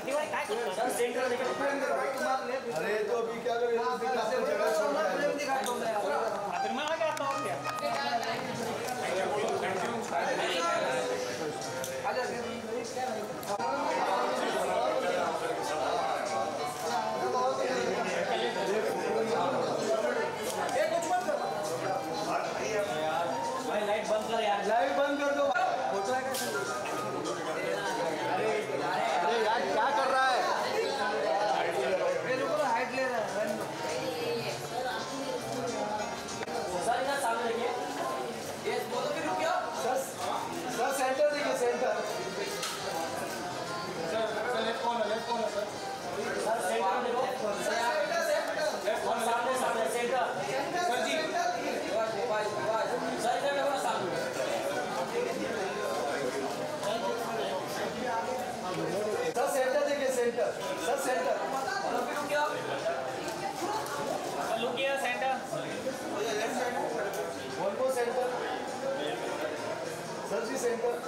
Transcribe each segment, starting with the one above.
Sir centre देखो। अरे तो अभी क्या करें? जगह छोड़ना है। फिर मैं आ गया तो और क्या? भाई लाइट बंद कर यार। लाइट बंद कर दो। फोटो है कैसे? अरे यार क्या कर रहा है? हाइट ले रहा है। सर इधर सामने देखिए। ये बोलो कि रुक जाओ। सर सेंटर देखिए centre. Sir left corner sir. Sir centre देखो। लेफ्ट कॉर्नर सामने सेंटर। सर जी। सर इधर देखो सामने। सर सेंटर देखिए सेंटर। Sir centre. बोलो कि रुक जाओ। Look here centre. वन को सेंटर। Sir ji centre.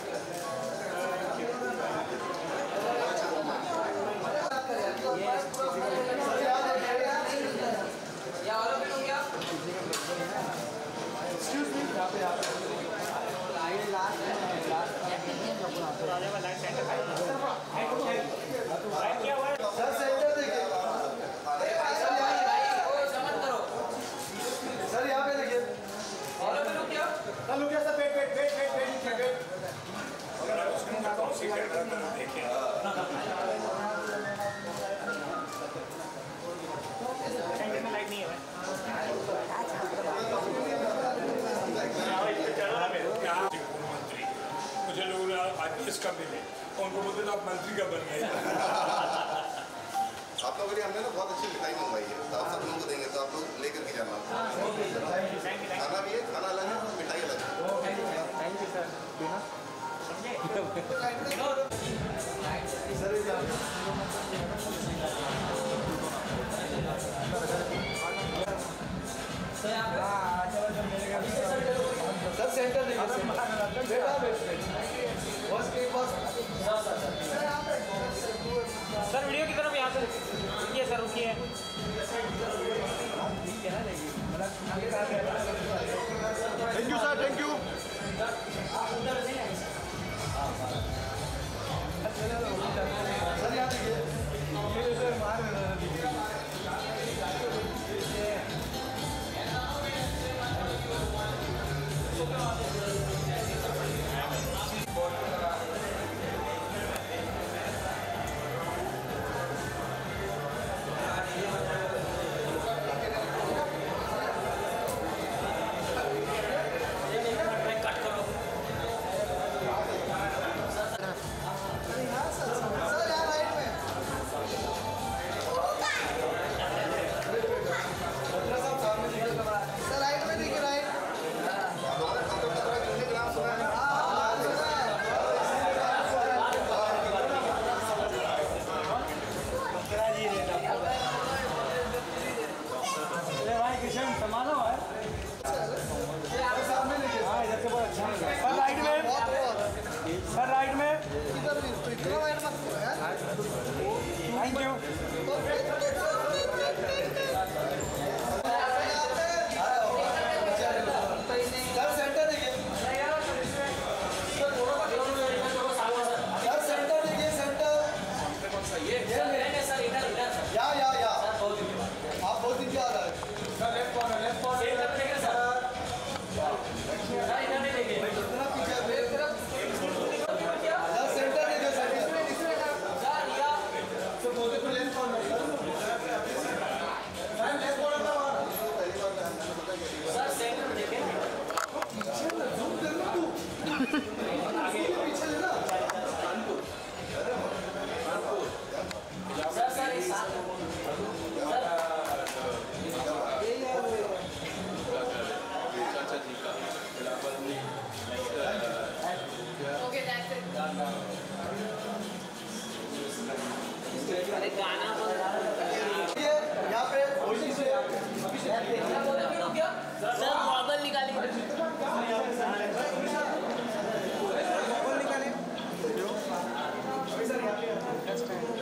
या बोलो कि रुक जाओ। एक्सक्यूज मी यहाँ पे लाइट क्या हुआ? सर सेंटर देखिए। समझ करो। सर यहाँ पे देखिए। बोलो कि रुक जाओ। Sir look sir wait. Centre में लाइट नहीं है। मंत्री मुझे लोग आईपीएस का मिले उनको बोलते तो आप मंत्री का बन गए। आप लोगों ने हमने ना बहुत अच्छी मिठाई मंगवाई है, तो आप सब लोगों को देंगे, तो आप लोग लेकर के जाना। खाना भी है, खाना अलग है, मिठाई अलग है। Thank you sir. Sir centre देखिए। सर वीडियो की तरफ यहाँ से रुकिए सर रुकिए। Thank you sir thank you. Sir यहाँ देखिए। संभालो है। हाँ इधर से बहुत अच्छा लगा। सर राइट में। सर राइट में। Thank you. सर सेंटर देखिए। सर सेंटर देखिए सेंटर। सर इधर या आप बहुत दिन क्या आ रहा है? सर लेफ्ट कॉर्नर सेंटर देखिए सर। सर इधर नहीं देखिए। इतना पीछे एक तरफ। सर सेंटर देखिए सेंटर। सर या सर बोलते तो left corner sir left corner था। सर सेंटर देखिए। जूम कर लो तू। आगे पीछे लेना। सर इस सर ओके दैट्स इट। अरे गाना यहाँ पे सर गॉगल निकालिए। निकाले।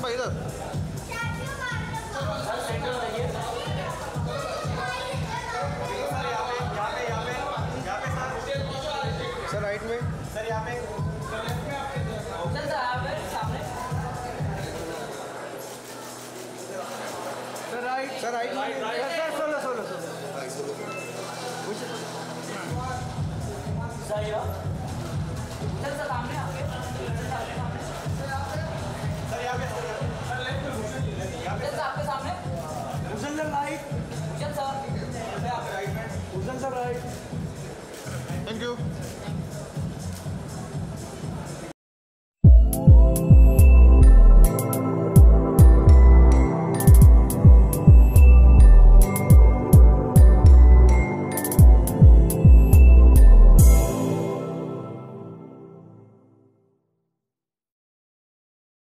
भाई इधर। सर राइट में। सर यहाँ पे